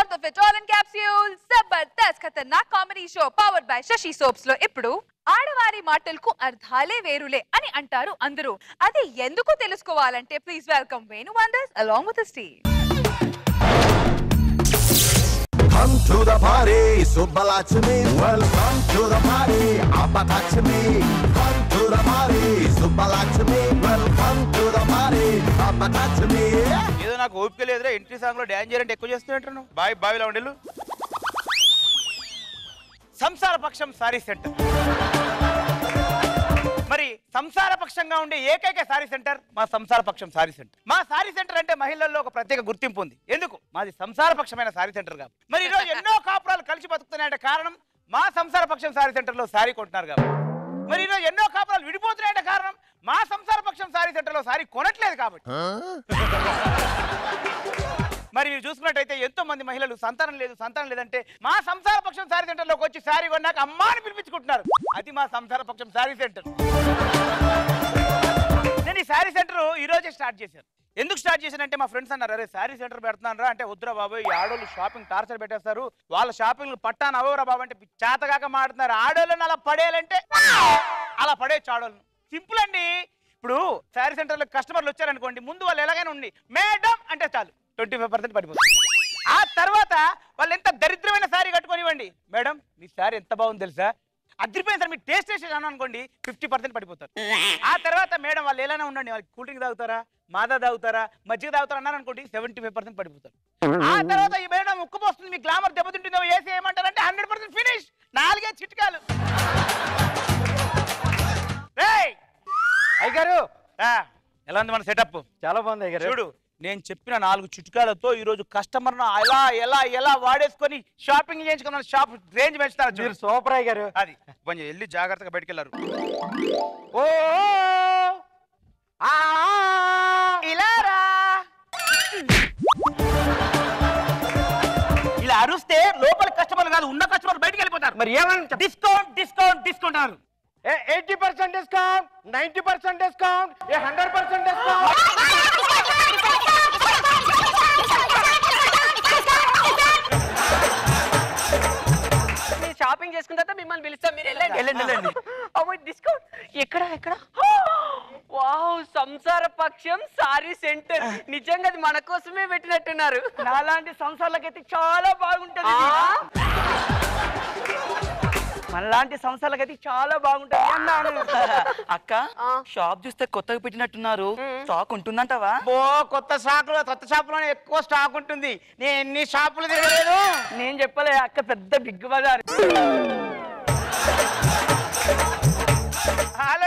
Fourth of it all in capsule. Zabardast ఖతర్నాక్ comedy show powered by Sashi soaps లో ఇప్పుడు ఆడవారి మాటలకు అర్థాలే వేరులే అని అంటారు అందరూ. అది ఎందుకు తెలుసుకోవాలంటే please welcome Venu Wonders along with his team. Come to the party, Subbalakshmi. Welcome to the party, Abakashmi. Come to the party, Subbalakshmi. Welcome to the party, Abakashmi. ఏదో నాకు ఓపిక లేదురా ఎంట్రీ సాంగ్ లో డాన్స్ చేయాలంటే ఎక్కువ చేస్తున్నట్టు బాయ్ బావిలో ఉండేళ్ళు. సంసార పక్షం సారీ సెంటర్. మరి సంసార పక్షంగా ఉండే ఏకైక సారీ సెంటర్ మా సంసార పక్షం సారీ సెంటర్. మా సారీ సెంటర్ అంటే మహిళల్లో ఒక ప్రత్యేక గుర్తింపు ఉంది. ఎందుకు? మాది సంసార పక్షమైన సారీ సెంటర్ కాబట్టి. మరి ఈరోజు ఎన్నో కాపురాలు కలిసి బతుకుతున్నాయంటే కారణం మా సంసార పక్షం సారీ సెంటర్ లో సారీ కొంటున్నారు కాబట్టి. మరి ఈరోజు ఎన్నో కాపురాలు విడిపోతున్నాయంటే కారణం మా సంసార పక్షం సారీ సెంటర్ లో సారీ కొనట్లేదు కాబట్టి. మరి మీరు చూసుకున్నట్టయితే ఎంతో మంది మహిళలు సంతానం లేదంటే మా సంసార పక్షం సారీ సెంటర్ లోకి వచ్చి సారీ కొన్నాక అమ్మాని పిలిపించుకుంటున్నారు. అది మా సంసార పక్షం సారీ సెంటర్. నేను ఈ సారీ సెంటర్ ఈ రోజే స్టార్ట్ చేశాను. ఎందుకు స్టార్ట్ చేశానంటే మా ఫ్రెండ్స్ అన్నారు, అరే సారీ సెంటర్ పెడుతున్నాను రా అంటే, వద్దురా బాబు ఈ ఆడోళ్ళు షాపింగ్ టార్చర్ పెట్టేస్తారు, వాళ్ళ షాపింగ్ పట్టాను అవరా బాబు అంటే చేతగాక మాడుతున్నారు. ఆడోళ్ళని అలా పడేయాలంటే అలా పడేయచ్చు ఆడోళ్ళను. సింపుల్ అండి. ఇప్పుడు సారీ సెంటర్లో కస్టమర్లు వచ్చారనుకోండి, ముందు వాళ్ళు ఎలాగైనా ఉండి మేడం అంటే చాలు 25% పడిపోతుంది. ఆ తర్వాత వాళ్ళు ఎంత దరిద్రమైన శారీ కట్టుకొనివ్వండి, మేడం మీ శారీ ఎంత బాగుంది తెలుసా, అదిరిపోయింది సార్, మీ టేస్ట్ చేసేసాను అనుకోండి 50% పడిపోతారు. ఆ తర్వాత మేడం వాళ్ళు ఎలా ఉండండి, వాళ్ళకి కూల్ డ్రింక్ తాగుతారా, మాదా తాగుతారా, మజ్జిగ తాగుతారా అన్నారు అనుకోండి 75% పడిపోతారు. ఆ తర్వాత ఈ మేడం ఉక్కుపోస్తుంది, మీ గ్లామర్ దెబ్బతింటుందో ఏసీ ఏమంటారంటే 100% ఫినిష్. 4 చిట్కాలు. అయ్యగారు ఎలా ఉంది మన సెటప్? చాలా బాగుంది అయ్యగారు. చూడు, నేను చెప్పిన 4 చిట్కాలతో ఈ రోజు కస్టమర్ ఎలా వాడేసుకొని షాపింగ్ చేయించుకున్న షాప్ రేంజ్ పెంచుతారు. మీరు సూపర్ అయ్యగారు. అది కొంచెం వెళ్ళి జాగ్రత్తగా బయటకు వెళ్ళారు. ఓ ఇలా అరుస్తే లోపల కస్టమర్లు కాదు, ఉన్న కస్టమర్ బయటకు వెళ్ళిపోతారు. మరి ఏమన్నా డిస్కౌంట్ డిస్కౌంట్ డిస్కౌంట్ అన్నారు. 80% డిస్కౌంట్, 90% డిస్కౌంట్, 100% డిస్కౌంట్. షాపింగ్ చేసుకున్న తర్వాత మిమ్మల్ని పిలుస్తాం, మీరు వెళ్ళండి. డిస్కౌంట్ ఎక్కడ ఎక్కడ? వావ్, సంసార పక్షం సారీ సెంటర్. నిజంగా అది మన కోసమే పెట్టినట్టున్నారు. నాలాంటి సంసారాలకైతే చాలా బాగుంటది. మనలాంటి సంస్థలకైతే చాలా బాగుంటది అన్నాను. అక్క షాప్ చూస్తే కొత్తగా పెట్టినట్టున్నారు, స్టాక్ ఉంటుందంటావా? కొత్త షాపులోనే ఎక్కువ స్టాక్ ఉంటుంది. నేను ఎన్ని షాపులు తిరగలేదు. నేను చెప్పలే అక్క, పెద్ద బిగ్ బజార్. హలో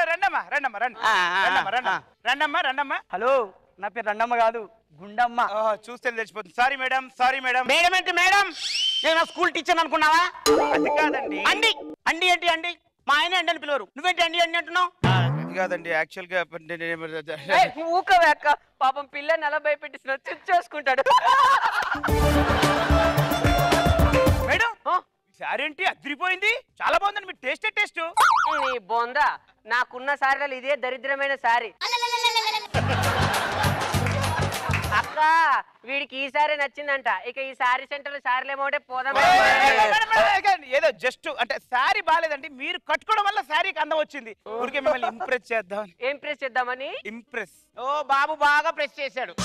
రండమ్మా. హలో, నా పేరు రండమ్మ కాదు, గుండమ్మ. చూస్తే తెలిసిపోతుంది. Sorry madam. మేడం అంటే మేడం, నేను స్కూల్ టీచర్ అనుకున్నావా? అది కాదండి. అండి ఏంటి అండి? మా ఆయన అండి అని పిలవరు, నువ్వేంటి అండి అంటున్నావు? అది కాదండి, యాక్చువల్ గా ఊకవే అక్క, పాపం పిల్లని అలా భయపెట్టిస్తున్నా, చేసుకుంటాడు. మేడం సారీ ఏంటి అదిరిపోయింది, చాలా బాగుందండి, మీ టేస్ట్. నీ బొందా, నాకున్న సారీలు ఇదే దరిద్రమైన సారీ. అక్క వీడికి ఈ సారీ నచ్చిందంట, ఇక ఈ సారీ సెంటర్ సారీలు ఏమోటే పోదాం. ఏదో జస్ట్ అంటే సారీ బాగాలేదండి, మీరు కట్టుకోవడం వల్ల సారీకి అందం వచ్చింది. ఊరికే మిమ్మల్ని ఇంప్రెస్ చేద్దాం. ఏం ప్రెస్ చేద్దామని? ఇంప్రెస్. ఓ బాబు బాగా ప్రెస్ చేశాడు.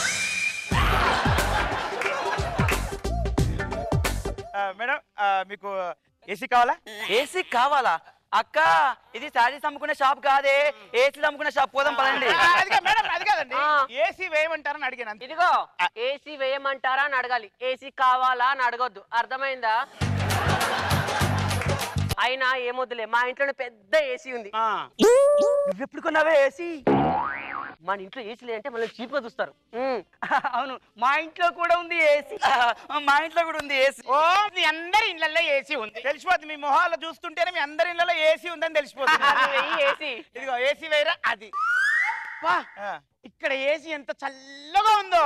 మేడం మీకు ఏసీ కావాలా? ఏసీ కావాలా? అక్క ఇది శారీస్ అమ్ముకునే షాప్ కాదే, ఏసీ అమ్ముకునే షాప్, పోదాం పదండి. అది కాదండి, ఏసీ వేయమంటారని అడిగాను. ఇదిగో ఏసీ వేయమంటారా అని అడగాలి, ఏసీ కావాలా అని అడగొద్దు, అర్థమైందా? అయినా ఏమొద్దులే, మా ఇంట్లో పెద్ద ఏసీ ఉంది. నువ్వెప్పుడు కొన్నావే ఏసీ? మన ఇంట్లో ఏసీ లేదంటే మళ్ళీ చీప్ గా చూస్తారు. అవును, మా ఇంట్లో కూడా ఉంది ఏసీ. మా ఇంట్లో కూడా ఉంది ఏసీ. ఓ మీ అందరి ఇళ్ళల్లో ఏసీ ఉంది, తెలిసిపోతుంది. మీ మొహాల్లో చూస్తుంటేనే మీ అందరి ఇళ్ళలో ఏసీ ఉందని తెలిసిపోతుంది. ఏసీ ఇదిగో ఏసీ వేరా అది. ఇక్కడ ఏసీ ఎంత చల్లగా ఉందో.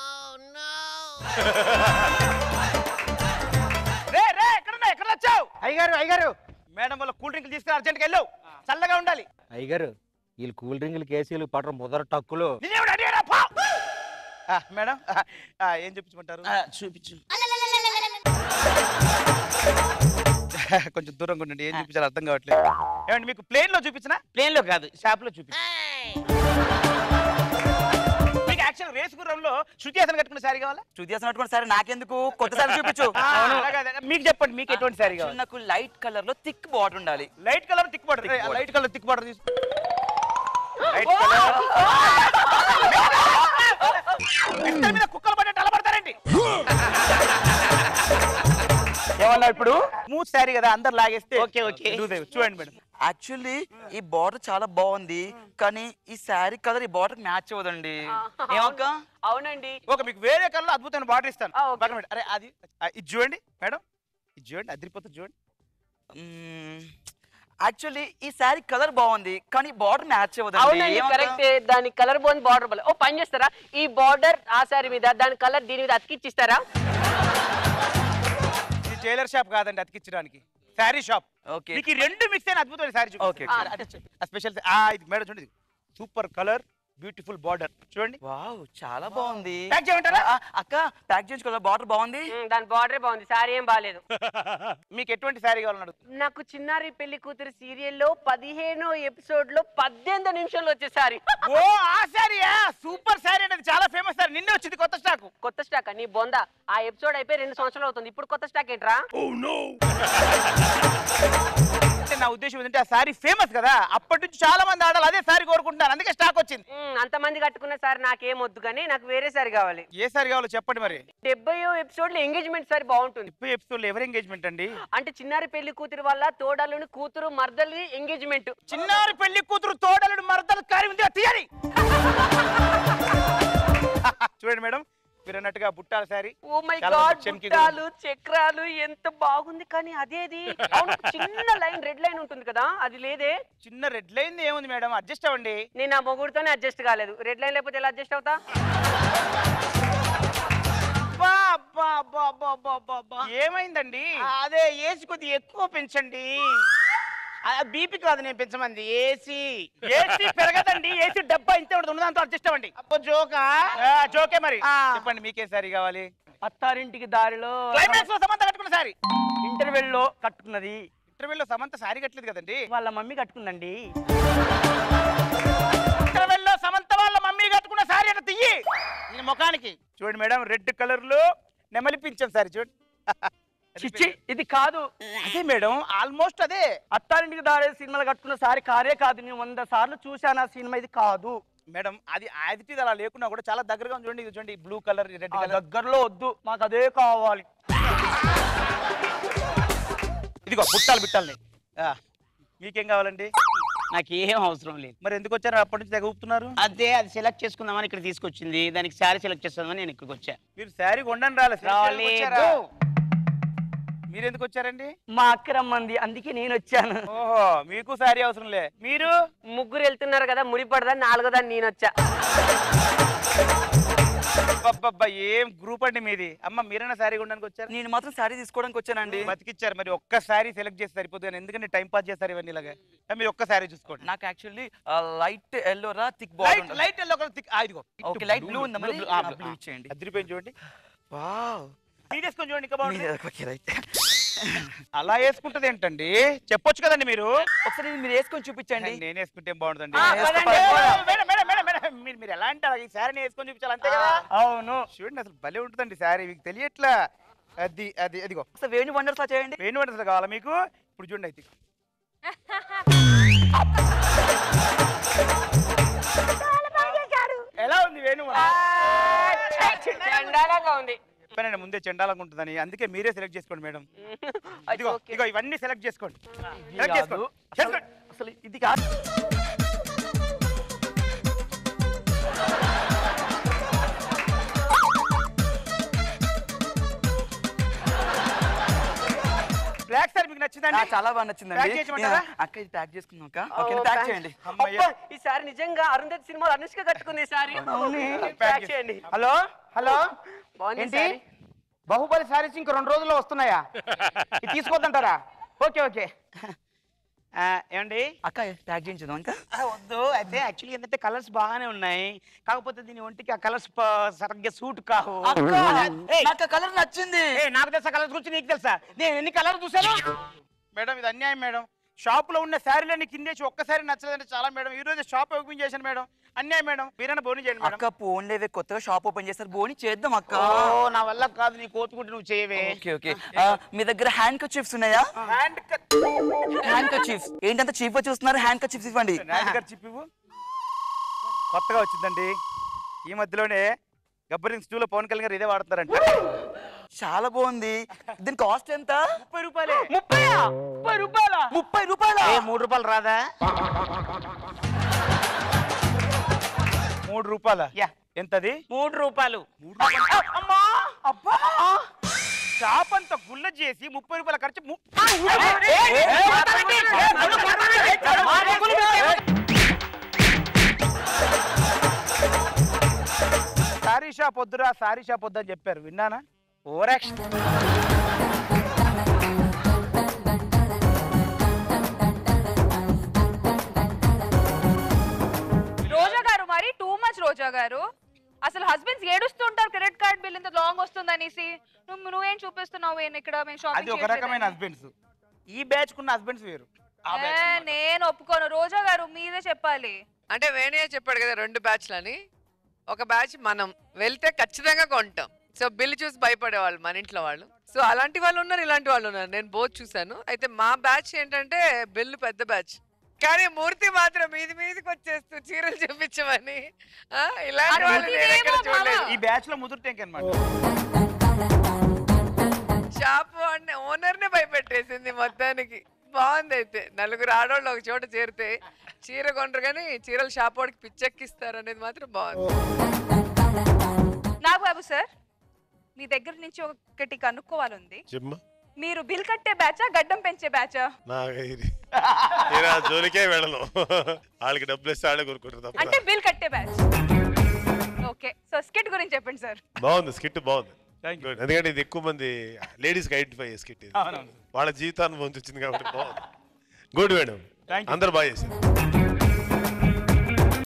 ఎక్కడ వచ్చావు? అయ్యగారు మేడం వాళ్ళ కూల్ డ్రింక్ తీసుకుని అర్జెంట్గా వెళ్ళావు, చల్లగా ఉండాలి. అయ్యగారు వీళ్ళు కూల్ డ్రింకులు కేసీలు పట్టడం ముదర టక్కులు. మేడం ఏం చూపించమంటారు? చూపించు. కొంచెం దూరంగా ఉండండి, ఏం చూపించాలో అర్థం కావట్లేదు. ఏమండి మీకు ప్లేన్ లో చూపించినా? ప్లేన్ లో కాదు, షాప్ లో చూపి. మీకు యాక్చువల్ రేస్ గుర్రంలో శృతి హాసన్ కట్టుకున్న శారీ కావాలా? శృతి హాసన్ కట్టుకున్న సారీ నాకెందుకు, కొత్త సారీ చూపించు. మీకు చెప్పండి, మీకు ఎటువంటి శారీ కావాలి? నాకు లైట్ కలర్ లో థిక్ బార్డర్ ఉండాలి. Light colour thick border. Light colour thick border తీసు. లైట్ కలర్ మీద కుక్కలు పడ్డట్టు అలా పడతారండి. ఏమన్నా ఇప్పుడు? స్మూత్ శారీ కదా, అందరు లాగేస్తే. Okay, okay. చూడండి మేడం, యాక్చువల్లీ ఈ బార్డర్ చాలా బాగుంది, కానీ ఈ శారీ కలర్ ఈ బార్డర్ మ్యాచ్ అవ్వదండి. ఏమక్క? అవునండి. ఓకే మీకు వేరే కలర్ అద్భుతమైన బార్డర్ ఇస్తాను. ఓకే. పక్కన పెట్టు. అరే అది ఇది చూడండి మేడం, ఇది చూడండి, అదిరిపోతుంది చూడండి. యాక్చువల్లీ ఈ శారీ కలర్ బాగుంది, కానీ బార్డర్ మ్యాచ్ అవునండి, అవ్వదండి. కరెక్టే. దాని కలర్ బాగుంది, బార్డర్ బాగుంది. ఓ పని చేస్తారా, ఈ బార్డర్ ఆ సారీ మీద, దాని కలర్ దీని మీద అతికిచ్చిస్తారా? ఇది టైలర్ షాప్ కాదండి అతికించడానికి, శారీ షాప్. ఓకే. మీకు ఈ రెండు మిక్స్ అయిన అద్భుతమైన శారీ ఓకే. స్పెషల్. ఇది మేడం చూడండి, సూపర్ కలర్, బ్యూటిఫుల్ బార్డర్ చూడండి. వావ్, చాలా బాగుంది. ప్యాక్ చేయమంటారా? అక్క ప్యాక్ చేయించుకోవాలి, బార్డర్ బాగుంది. దాని బార్డరే బాగుంది, సారీ ఏం బాగాలేదు. మీకు ఎటువంటి శారీ కావాలని అడుగుతుంది. నాకు చిన్నారి పెళ్లి కూతురు సీరియల్లో 15వ ఎపిసోడ్ లో 18 నిమిషాలు వచ్చే సారీ. ఓ ఆ శారీయా, సూపర్ శారీ అనేది చాలా ఫేమస్ సార్. నిన్నే వచ్చింది కొత్త స్టాక్. కొత్త స్టాక్ నీ బొంద. ఆ ఎపిసోడ్ అయిపోయి 2 సంవత్సరాలు అవుతుంది, ఇప్పుడు కొత్త స్టాక్ ఏంట్రా? నా ఉద్దేశం ఏంటంటే ఆ శారీ ఫేమస్ కదా, అప్పటి నుంచి చాలా మంది ఆడాలి అదే శారీ కోరుకుంటున్నారు, అందుకే స్టాక్ వచ్చింది. అంతమంది కట్టుకున్న సారీ నాకేం వద్దు, కానీ నాకు వేరే సారీ కావాలి. ఏ శారీ కావాలో చెప్పండి మరి. 70వ ఎపిసోడ్ లో ఎంగేజ్మెంట్ సారీ బాగుంటుంది. ఇప్పుడు ఎపిసోడ్ లో ఎవరు ఎంగేజ్మెంట్ అండి? అంటే చిన్నారి పెళ్లి కూతురు వల్ల తోడలుని కూతురు మర్దలి ఎంగేజ్మెంట్. చిన్నారి పెళ్లి కూతురు తోడలుడు మరదలు కారి ఉంది తీయాలి. చూడండి మేడం, మీరు అన్నట్టుగా బుట్టాల శారీ. ఓ మై గాడ్, బుట్టాలు చక్రాలు ఎంత బాగుంది, కానీ అదేది అవును, చిన్న లైన్ రెడ్ లైన్ ఉంటుంది కదా, అది లేదే. చిన్న రెడ్ లైన్ ఏముంది మేడం, అడ్జస్ట్ అవ్వండి. నేను ఆ మొగుడుతోనే అడ్జస్ట్ కాలేదు, రెడ్ లైన్ లేకపోతే ఎలా అడ్జస్ట్ అవుతా? ఏమైందండి? అదే ఏసీ కొద్దిగా ఎక్కువ పెంచండి. బీపీ కాదు నేను పెంచమంది, ఏసీ. ఏసీ పెరగదండి, ఏసీ డబ్బా ఇంత ఉంటుంది, దాంతో అడ్జస్ట్ అవ్వండి. అబ్బో జోకా? జోకే మరి. చెప్పండి మీకే శారీ కావాలి? అత్తారింటికి దారిలో క్లైమాక్స్ లో సమంత కట్టుకున్న శారీ. ఇంటర్వెల్ లో కట్టుకున్నది. ఇంటర్వెల్ లో సమంత శారీ కట్టలేదు కదండి, వాళ్ళ మమ్మీ కట్టుకుందండి. ఇంటర్వెల్ లో సమంత వాళ్ళ మమ్మీ కట్టుకున్న శారీ అంటే తీయి ఈ ముఖానికి. చూడండి మేడం, రెడ్ కలర్ లో నెమలి పింఛం శారీ చూడండి. చిచ్చి, ఇది కాదు. అదే మేడం, ఆల్మోస్ట్ అదే. అత్తారింటికి దారి సినిమాలు కట్టుకున్న సారీ కారే కాదు, నేను 100 సార్లు చూశాను ఆ సినిమా, ఇది కాదు మేడం. అది యాజిటీజ్ అలా లేకున్నా కూడా చాలా దగ్గరగా ఉంది. చూడండి ఇది చూడండి, బ్లూ కలర్ రెడ్ ఆ కలర్. దగ్గరలో వద్దు, మాకు అదే కావాలి. ఇదిగో బుట్టాలు బిట్టాలని. మీకేం కావాలండి? నాకేం అవసరం లేదు. మరి ఎందుకు వచ్చారు అప్పటి నుంచి తెగ ఊపుతున్నారు? అదే అది సెలెక్ట్ చేసుకుందామని ఇక్కడ తీసుకొచ్చింది, దానికి శారీ సెలెక్ట్ చేస్తుందని నేను ఇక్కడికి వచ్చా. మీరు శారీ కొండని రాలేదు, మీరు ఎందుకు వచ్చారండి? మా అక్క రమ్మంది, అందుకే నేను వచ్చాను. ఓహో, మీకు శారీ అవసరం లే. మీరు ముగ్గురు వెళ్తున్నారు కదా, ముడిపడదని 4వ దాన్ని నేను వచ్చా. అబ్బబ్బబ్బా, ఏం గ్రూప్ అండి మీది. అమ్మ మీరైనా శారీ కొనడానికి వచ్చారు? నేను మాత్రం శారీ తీసుకోవడానికి వచ్చానండి. బతికిచ్చారు. మరి ఒక్క శారీ సెలెక్ట్ చేసి సరిపోతుంది, ఎందుకంటే టైం పాస్ చేస్తారు ఇవన్నీ ఇలాగా. మీరు ఒక్క శారీ చూసుకోండి. నాకు యాక్చువల్లీ లైట్ ఎల్లో రా thick border. Light yellow colour thick. ఇదిగో ఓకే, లైట్ బ్లూ ఉందా మరి? బ్లూ ఇచ్చేయండి. అదిరిపోయింది చూడండి. వావ్, తీసేసుకొని చూడండి, ఇంకా బాగుంది. Okay right. అలా వేసుకుంటది ఏంటండి, చెప్పొచ్చు కదండి మీరు. ఒకసారి మీరు వేసుకొని చూపించండి. నేను వేసుకుంటే ఏం బాగుంటుందండి? పదండి. మీరు ఎలా అంటారు, ఈ శారీ వేసుకొని చూపించాలి అంతే కదా. అవును, చూడండి అసలు భలే ఉంటుందండి శారీ, మీకు తెలియట్లా. అది అది అదిగో ఒకసారి వేణు వండర్స్ లా చేయండి. వేణు వంటలు కావాలా మీకు? ఇప్పుడు చూడండి అయితే ఎలా ఉంది వేణు చండాలంగా ఉంది. చెప్పానండి ముందే చెండాలంగా ఉంటుందని, అందుకే మీరే సెలెక్ట్ చేసుకోండి మేడం. ఇదిగో ఓకే. ఇదిగో ఇవన్నీ సెలెక్ట్ చేసుకోండి. ఇది సెలెక్ట్ కాదు. చేసుకోండి. చేసుకోండి. అసలు ఇది కాదు. బ్లాక్ సారీ మీకు నచ్చిందండి? చాలా బాగా నచ్చిందండి. ప్యాక్ చేయమంటారా? అక్క ఇది ప్యాక్ చేసుకుందాం అక్క. ఓకే ప్యాక్ చేయండి. అమ్మయ్య. అబ్బా, ఈ సారీ నిజంగా అరుంధతి సినిమాలో అనుష్క కట్టుకుంది ఈ సారీ. ప్యాక్ చేయండి. హలో హలో, బాగుంది ఏంటి సారీ. బాహుబలి శారీస్ ఇంకో 2 రోజుల్లో వస్తున్నాయా? ఇది తీసుకోవద్దంటారా? Okay okay. ఏమండి అక్క ప్యాక్ చేయించుదాం ఇంకా. వద్దు. అయితే యాక్చువల్లీ ఏంటంటే కలర్స్ బాగానే ఉన్నాయి, కాకపోతే దీని ఒంటికి ఆ కలర్స్ సరిగ్గా సూట్ కావు. అక్క ఏయ్, నాకు కలర్ నచ్చింది. నాకు తెలుసా కలర్స్ గురించి, నీకు తెలుసా నేను ఎన్ని కలర్ చూసాను? మేడం ఇది అన్యాయం మేడం. షాప్ లో ఉన్న శారీలన్నీ కిందేసి ఒక్కసారి నచ్చలేదంటే చాలా మేడం. ఈ రోజు షాప్ ఓపెన్ చేశాను మేడం. అన్యాయం మేడం. మీరైనా బోని చేయండి మేడం. అక్క ఫోన్ లేవే, కొత్తగా షాప్ ఓపెన్ చేస్తారు, బోని చేద్దాం అక్క. ఓ నా వల్ల కాదు, నీ కోతుకుంటే నువ్వు చేయవే. Okay okay. మీ దగ్గర హ్యాండ్ కర్చీఫ్స్ ఉన్నాయా? హ్యాండ్ కర్చీఫ్స్ ఏంటంత చీప్ గా చూస్తున్నారు? హ్యాండ్ కర్చీఫ్స్ ఇవ్వండి. చిప్పు కొత్తగా వచ్చిందండి ఈ మధ్యలోనే. గబ్బరింగ్ స్టూలో పవన్ కళ్యాణ్ గారు ఇదే వాడుతున్నారంట. చాలా బాగుంది. దీని కాస్ట్ ఎంత? 30 రూపాయలే. 30 రూపాయలా? 30 రూపాయల? 3 రూపాయలు రాదా? 3 రూపాయల. యా. ఎంతది? 3 రూపాయలు. అమ్మా అబ్బా షాప్ అంతా గుల్ల చేసి 30 రూపాయల ఖర్చు. సారీ షాప్ వద్దురా, సారీ షాప్ వద్దు అని చెప్పారు, విన్నానా? Over action. రోజా గారు మరి టూ మచ్. రోజా గారు అసలు హస్బెండ్స్ ఏడుస్తుంటారు క్రెడిట్ కార్డ్ బిల్ ఇంత లాంగ్ వస్తుంది అనేసి. నువ్వేం చూపిస్తున్నావు ఇక్కడ? మేము అది ఒక రకమైన హస్బెండ్స్. ఈ బ్యాచ్ కున్న హస్బెండ్స్ వేరు. నేను ఒప్పుకోను. రోజా గారు మీదే చెప్పాలి. అంటే వేణయ్య చెప్పాడు కదా 2 బ్యాచ్లని. ఒక బ్యాచ్ మనం వెళ్తే ఖచ్చితంగా కొంటాం. సో బిల్ చూసి భయపడేవాళ్ళు మన ఇంట్లో వాళ్ళు. సో అలాంటి వాళ్ళు ఉన్నారు, ఇలాంటి వాళ్ళు ఉన్నారు. నేను బోత్ చూసాను. అయితే మా బ్యాచ్ ఏంటంటే బిల్లు పెద్ద బ్యాచ్, కానీ మూర్తి మాత్రం మీదికి వచ్చేస్తూ చీరలు చూపించమని ఇలాంటి వాళ్ళు నేను ఎక్కడ చూడలేదు. ఈ బ్యాచ్ లో ముదురుటేంక్ అన్నమాట. షాప్ ఓనర్ నే భయపెట్టేసింది మొత్తానికి. బాగుంది. అయితే 4 ఆడవాళ్ళు ఒక చోట చేరితే చీర కొంటారు కానీ చీరలు షాప్ వాడికి పిచ్చెక్కిస్తారు అనేది మాత్రం బాగుంది. నాగబాబు సార్, మీ దగ్గర నుంచి ఒకటి కనుక్కోవాలంది. మీరు బిల్ కట్టే బ్యాచా గడ్డం పెంచే బ్యాచా? జోలికే వెళ్ళను. వాళ్ళకి డబ్బులు ఇస్తే వాళ్ళే కొనుక్కుంటారు. అంటే బిల్ కట్టే బ్యాచ్. ఓకే, సో స్కిట్ గురించి చెప్పండి సార్. బాగుంది, స్కిట్ బాగుంది. ఎందుకంటే ఇది ఎక్కువ మంది లేడీస్ కి ఐడెంటిఫై చేసే స్కిట్ ఇది. వాళ్ళ జీవితాన్ని పొందుతుంది కాబట్టి బాగుంది. గుడ్ మేడం, అందరు బాగా చేశారు.